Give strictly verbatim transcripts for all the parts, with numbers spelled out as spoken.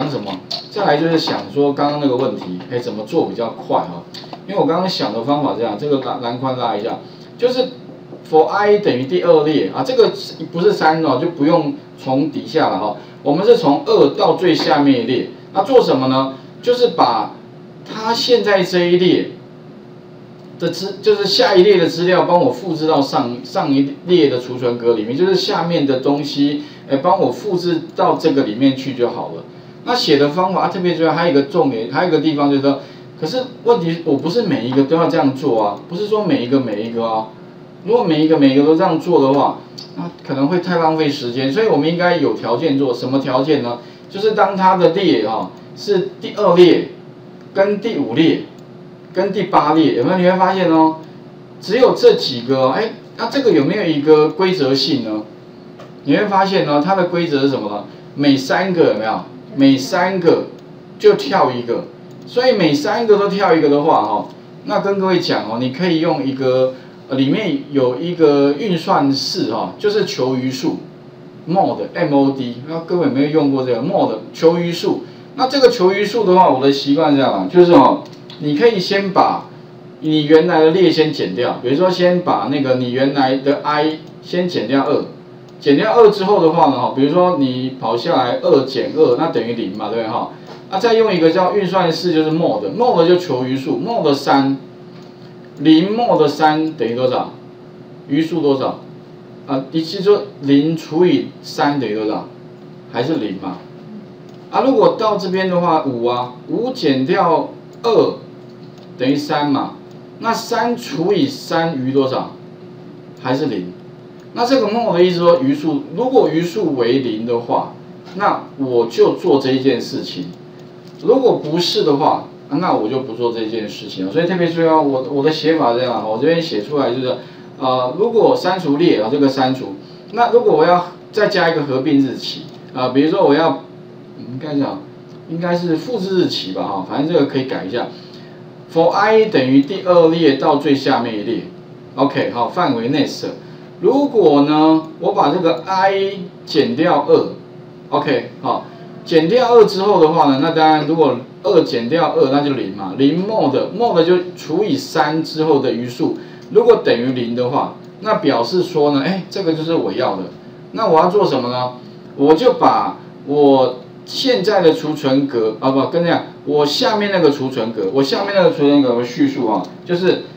想什么？再来就是想说刚刚那个问题，哎，怎么做比较快哈？因为我刚刚想的方法这样，这个栏栏宽拉一下，就是 for i 等于第二列啊，这个不是三哦，就不用从底下了哈。我们是从二到最下面一列，那做什么呢？就是把它现在这一列的资，就是下一列的资料，帮我复制到上上一列的储存格里面，就是下面的东西，哎，帮我复制到这个里面去就好了。那写的方法啊，特别重要，还有一个重点，还有一个地方就是说，可是问题我不是每一个都要这样做啊，不是说每一个每一个啊。如果每一个每一个都这样做的话，那可能会太浪费时间，所以我们应该有条件做。什么条件呢？就是当它的列哈、哦、是第二列、跟第五列、跟第八列，有没有？你会发现哦，只有这几个，哎，那这个有没有一个规则性呢？你会发现呢，它的规则是什么呢？每三个有没有？每三个就跳一个，所以每三个都跳一个的话，哈，那跟各位讲哦，你可以用一个。里面有一个运算式哈，就是求余数 ，mod M O D， 那各位有没有用过这个 mod 求余数？那这个求余数的话，我的习惯是这样啊，就是哦，你可以先把你原来的列先减掉，比如说先把那个你原来的 i 先减掉二，减掉二之后的话呢，哈，比如说你跑下来二减二，那等于零嘛，对不对哈？那再用一个叫运算式，就是 mod，mod 就求余数 ，mod 三。零 mod 三等于多少？余数多少？啊，你是说零除以三等于多少？还是零嘛？啊，如果到这边的话，五啊，五减掉二等于三嘛？那三除以三余多少？还是零？那这个 mod 的意思说余数，如果余数为零的话，那我就做这一件事情；如果不是的话，那我就不做这件事情了，所以特别注意哦，我我的写法这样，我这边写出来就是，呃，如果删除列啊，这个删除，那如果我要再加一个合并日期啊、呃，比如说我要，应该讲，应该是复制日期吧哈，反正这个可以改一下 ，for i 等于第二列到最下面一列 ，OK 好，范围内设，如果呢我把这个 i 减掉二 ，OK 好。减掉二之后的话呢，那当然如果二减掉二，那就零嘛，零 mod mod 就除以三之后的余数，如果等于零的话，那表示说呢，哎，这个就是我要的。那我要做什么呢？我就把我现在的储存格啊不，跟这样，我下面那个储存格，我下面那个储存格的叙述啊，就是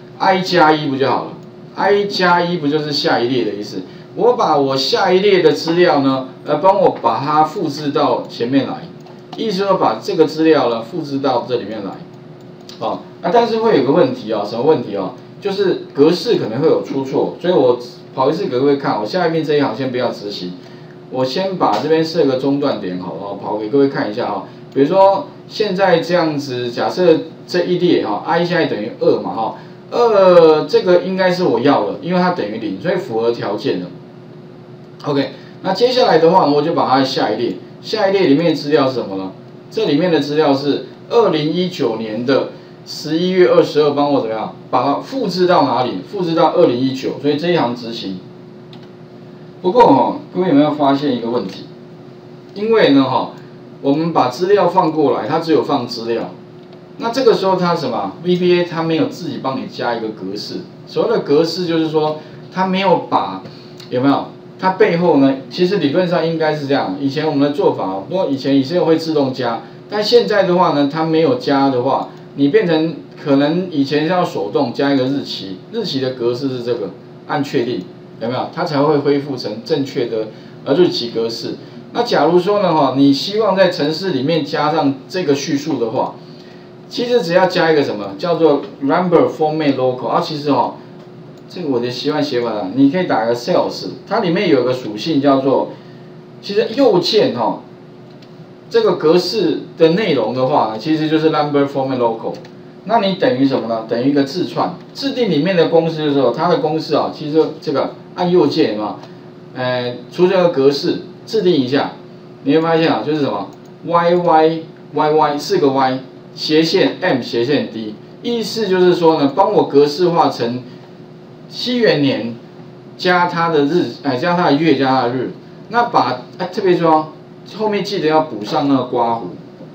i 加一不就好了 ？i 加一不就是下一列的意思？我把我下一列的资料呢，呃，帮我把它复制到前面来，意思说把这个资料呢复制到这里面来，啊，那但是会有个问题啊，什么问题啊？就是格式可能会有出错，所以我跑一次给各位看，我下面这一行先不要执行，我先把这边设个中断点好了，跑给各位看一下啊，比如说现在这样子，假设这一列哈 i 现在等于二嘛哈，二这个应该是我要的，因为它等于零，所以符合条件了。OK， 那接下来的话，我就把它下一列，下一列里面的资料是什么呢？这里面的资料是二零一九年的十一月二十二，帮我怎么样把它复制到哪里？复制到二零一九，所以这一行执行。不过哈、哦，各位有没有发现一个问题？因为呢哈、哦，我们把资料放过来，它只有放资料，那这个时候它什么 ？V B A 它没有自己帮你加一个格式，所谓的格式就是说它没有把有没有？它背后呢，其实理论上应该是这样。以前我们的做法，不过以前以前会自动加，但现在的话呢，它没有加的话，你变成可能以前是要手动加一个日期，日期的格式是这个，按确定，有没有？它才会恢复成正确的呃日期格式。那假如说呢哈，你希望在程式里面加上这个叙述的话，其实只要加一个什么叫做 number format local 啊，其实哈。这个我的习惯写法啊，你可以打个 sales， 它里面有个属性叫做，其实右键哈、哦，这个格式的内容的话呢，其实就是 number format local， 那你等于什么呢？等于一个字串，制定里面的公式就是说，它的公式啊，其实这个按右键嘛，呃，出这个格式制定一下，你会发现啊，就是什么 y y y y 四个 y 斜线 m 斜线 d， 意思就是说呢，帮我格式化成西元年加它的日，哎，加它的月加它的日，那把哎特别说后面记得要补上那个刮弧，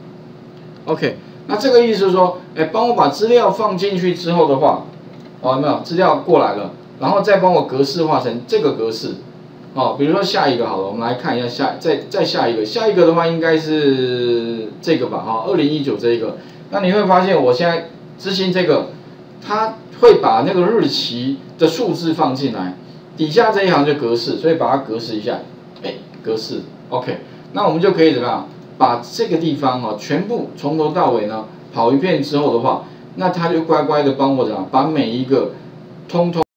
OK， 那这个意思是说，哎，帮我把资料放进去之后的话，哦，有没有资料过来了，然后再帮我格式化成这个格式，哦，比如说下一个好了，我们来看一下下再再下一个，下一个的话应该是这个吧，哈、哦，二零一九这一个，那你会发现我现在执行这个，它会把那个日期的数字放进来，底下这一行就格式，所以把它格式一下，哎，格式 ，OK， 那我们就可以怎么样？把这个地方哦，全部从头到尾呢跑一遍之后的话，那它就乖乖的帮我怎样把每一个通通。